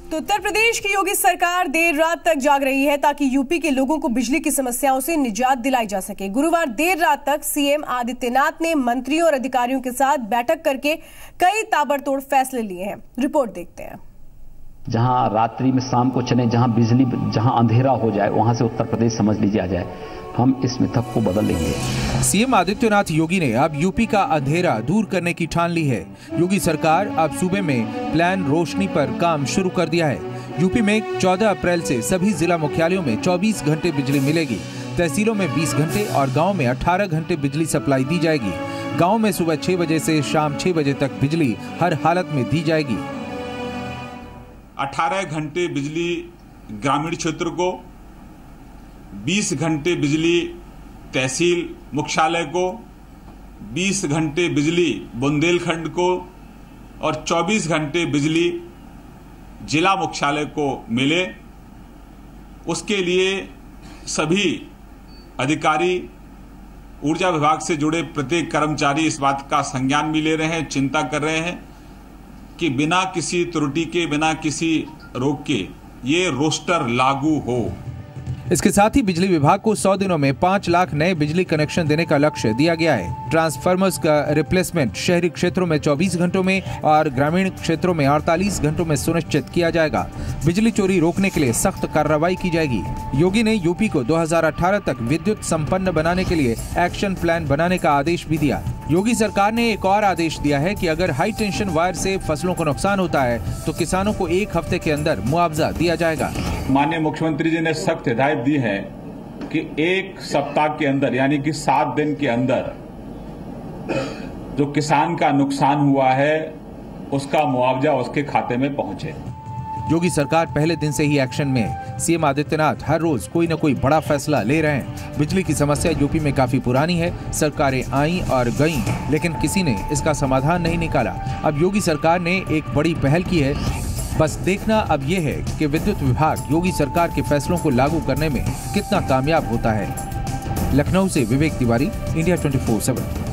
तो उत्तर प्रदेश की योगी सरकार देर रात तक जाग रही है ताकि यूपी के लोगों को बिजली की समस्याओं से निजात दिलाई जा सके। गुरुवार देर रात तक सीएम आदित्यनाथ ने मंत्रियों और अधिकारियों के साथ बैठक करके कई ताबड़तोड़ फैसले लिए हैं। रिपोर्ट देखते हैं। जहां रात्रि में शाम को चले, जहां बिजली, जहां अंधेरा हो जाए, वहां से उत्तर प्रदेश समझ लीजिए आ जाए। हम इस मिथक को बदल लेंगे। सीएम आदित्यनाथ योगी ने अब यूपी का अंधेरा दूर करने की ठान ली है। योगी सरकार अब सूबे में प्लान रोशनी पर काम शुरू कर दिया है। यूपी में 14 अप्रैल से सभी जिला मुख्यालयों में 24 घंटे बिजली मिलेगी। तहसीलों में 20 घंटे और गाँव में 18 घंटे बिजली सप्लाई दी जाएगी। गाँव में सुबह 6 बजे से शाम 6 बजे तक बिजली हर हालत में दी जाएगी। 18 घंटे बिजली ग्रामीण क्षेत्र को, 20 घंटे बिजली तहसील मुख्यालय को, 20 घंटे बिजली बुंदेलखंड को और 24 घंटे बिजली जिला मुख्यालय को मिले। उसके लिए सभी अधिकारी, ऊर्जा विभाग से जुड़े प्रत्येक कर्मचारी इस बात का संज्ञान भी ले रहे हैं, चिंता कर रहे हैं कि बिना किसी त्रुटि के, बिना किसी रोक के ये रोस्टर लागू हो। इसके साथ ही बिजली विभाग को 100 दिनों में 5 लाख नए बिजली कनेक्शन देने का लक्ष्य दिया गया है। ट्रांसफार्मर्स का रिप्लेसमेंट शहरी क्षेत्रों में 24 घंटों में और ग्रामीण क्षेत्रों में 48 घंटों में सुनिश्चित किया जाएगा। बिजली चोरी रोकने के लिए सख्त कार्रवाई की जाएगी। योगी ने यूपी को 2018 तक विद्युत संपन्न बनाने के लिए एक्शन प्लान बनाने का आदेश भी दिया। योगी सरकार ने एक और आदेश दिया है कि अगर हाई टेंशन वायर से फसलों को नुकसान होता है तो किसानों को 1 हफ्ते के अंदर मुआवजा दिया जाएगा। माननीय मुख्यमंत्री जी ने सख्त हिदायत दी है कि 1 सप्ताह के अंदर, यानी कि 7 दिन के अंदर जो किसान का नुकसान हुआ है उसका मुआवजा उसके खाते में पहुंचे। योगी सरकार पहले दिन से ही एक्शन में है। सीएम आदित्यनाथ हर रोज कोई न कोई बड़ा फैसला ले रहे हैं। बिजली की समस्या यूपी में काफी पुरानी है। सरकारें आईं और गईं, लेकिन किसी ने इसका समाधान नहीं निकाला। अब योगी सरकार ने एक बड़ी पहल की है। बस देखना अब यह है कि विद्युत विभाग योगी सरकार के फैसलों को लागू करने में कितना कामयाब होता है। लखनऊ से विवेक तिवारी, इंडिया 24/7।